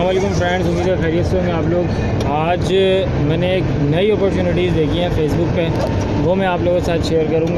अस्सलाम वालेकुम फ्रेंड्स, उम्मीद है खैरियत से होंगे आप लोग। आज मैंने एक नई अपॉर्चुनिटीज़ देखी हैं फेसबुक पे, वो मैं आप लोगों के साथ शेयर करूँगा।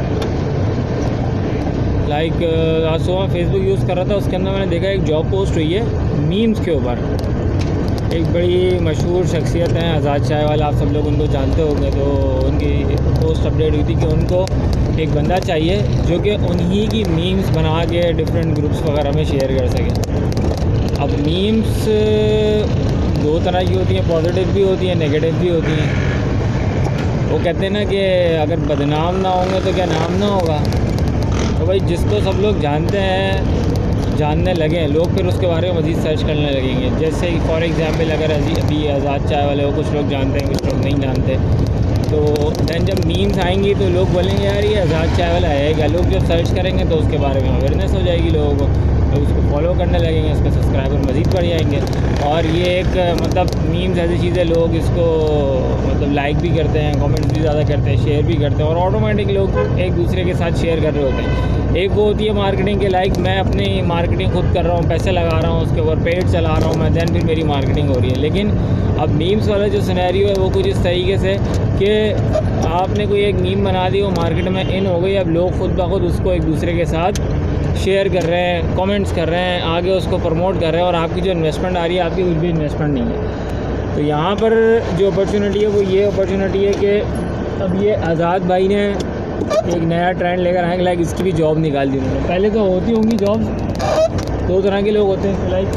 आज सुबह फेसबुक यूज़ कर रहा था, उसके अंदर मैंने देखा एक जॉब पोस्ट हुई है मीम्स के ऊपर। एक बड़ी मशहूर शख्सियत हैं आज़ाद चाय वाला, आप सब लोग उनको जानते होंगे। तो उनकी पोस्ट अपडेट हुई थी कि उनको एक बंदा चाहिए जो कि उन्हीं की मीम्स बना के डिफरेंट ग्रुप्स वगैरह में शेयर कर सके। अब मीम्स दो तरह की होती हैं, पॉजिटिव भी होती हैं, नेगेटिव भी होती हैं। वो कहते हैं ना कि अगर बदनाम ना होंगे तो क्या नाम ना होगा। तो भाई जिसको सब लोग जानते हैं, जानने लगे लोग, फिर उसके बारे में मज़ीद सर्च करने लगेंगे। जैसे फॉर एग्ज़ाम्पल अगर अभी आज़ाद चाय वाले को कुछ लोग जानते हैं, कुछ लोग नहीं जानते, तो दैन जब मीम्स आएंगी तो लोग बोलेंगे यार ये आज़ाद चाय वाला आएगा। लोग जब सर्च करेंगे तो उसके बारे में अवेयरनेस हो जाएगी लोगों को, लोग उसको फॉलो करने लगेंगे, उसके सब्सक्राइबर मज़ीद बढ़ जाएंगे। और ये एक मतलब मीम्स ऐसी चीज़ है, लोग इसको मतलब लाइक भी करते हैं, कमेंट्स भी ज़्यादा करते हैं, शेयर भी करते हैं, और ऑटोमेटिक लोग एक दूसरे के साथ शेयर कर रहे होते हैं। एक वो होती है मार्केटिंग के लाइक, मैं अपनी मार्केटिंग खुद कर रहा हूँ, पैसे लगा रहा हूँ उसके ऊपर, पेड चला रहा हूँ मैं, दैन फिर मेरी मार्केटिंग हो रही है। लेकिन अब मीम्स वाला जो सिनेरियो है वो कुछ इस तरीके से कि आपने कोई एक मीम बना दी, वो मार्केट में इन हो गई, अब लोग खुद ब खुद उसको एक दूसरे के साथ शेयर कर रहे हैं, कमेंट्स कर रहे हैं, आगे उसको प्रमोट कर रहे हैं, और आपकी जो इन्वेस्टमेंट आ रही है आपकी कुछ भी इन्वेस्टमेंट नहीं है। तो यहाँ पर जो अपॉर्चुनिटी है वो ये अपॉर्चुनिटी है कि अब ये आज़ाद भाई ने एक नया ट्रेंड लेकर आए, लाइक इसकी भी जॉब निकाल दी उन्होंने। पहले तो होती होंगी जॉब, दो तरह के लोग होते हैं, लाइक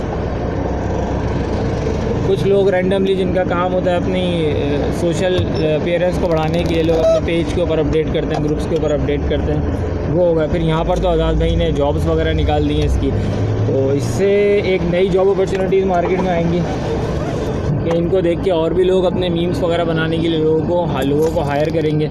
कुछ लोग रैंडमली जिनका काम होता है अपनी सोशल अपीयरेंस को बढ़ाने के लिए, लोग अपने पेज के ऊपर अपडेट करते हैं, ग्रुप्स के ऊपर अपडेट करते हैं, वो होगा। फिर यहाँ पर तो आज़ाद भाई ने जॉब्स वगैरह निकाल दी हैं इसकी, तो इससे एक नई जॉब अपॉर्चुनिटीज़ मार्केट में आएंगी कि इनको देख के और भी लोग अपने मीम्स वगैरह बनाने के लिए लोगों को हायर करेंगे।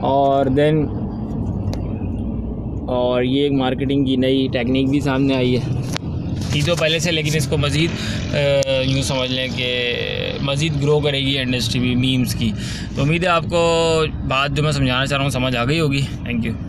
और ये एक मार्केटिंग की नई टेक्निक भी सामने आई है, थी तो पहले से, लेकिन इसको मज़ीद यूँ समझ लें कि मज़ीद ग्रो करेगी इंडस्ट्री भी मीम्स की। तो उम्मीद है आपको बात जो मैं समझाना चाह रहा हूँ समझ आ गई होगी। Thank you.